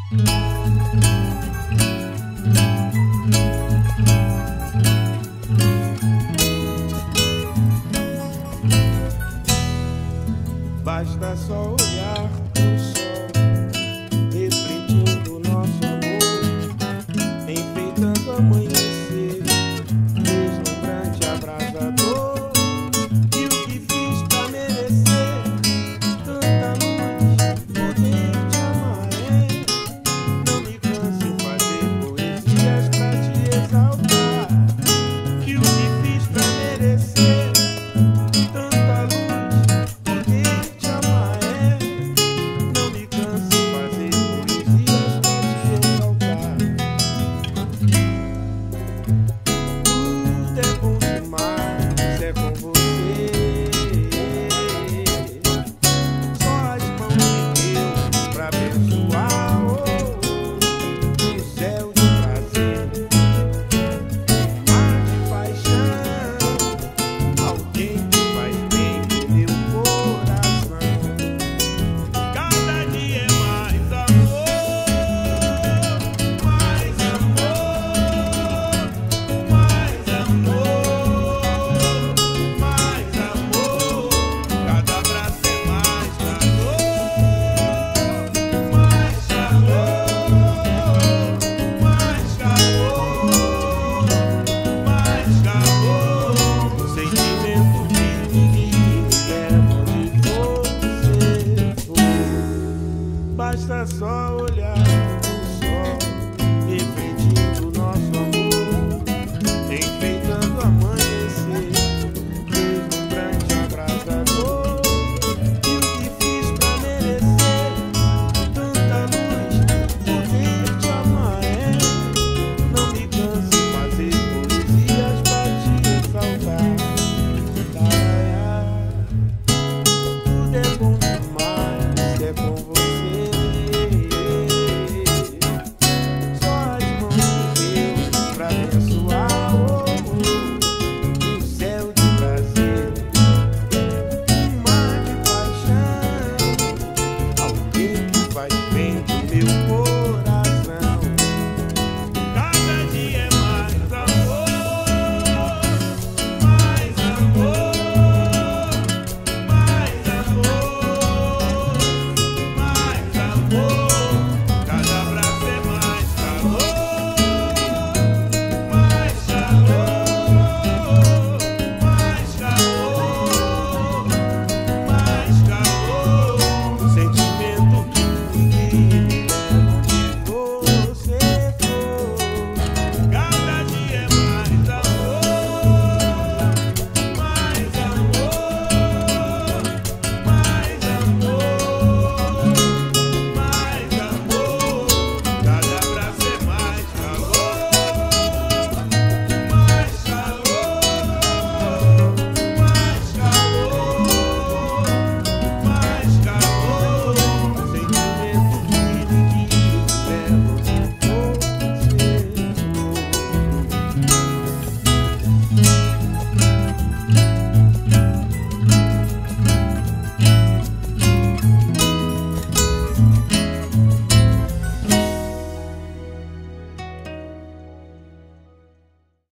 Basta só olhar pro sol, refletindo nosso amor, enfeitando amanhecer, deslumbrante, abrasador. E o que fiz pra merecer tanta luz, poder te amar não me canso em fazer poesias pra te exaltar. Que o que fiz pra merecer tanta luz, poder te amar não me canso em fazer poesias pra te exaltar. Tudo é bom demais, é com você. Só as mãos de Deus pra abençoar um céu de prazer, mar de paixão, alguém que faz bem pro meu coração. Cada dia é mais amor, mais amor, mais amor, mais amor. Cada abraço é mais calor, mais calor, mais calor, mais calor. Sentimento que me leva onde você for. Basta só olhar pro sol, refletir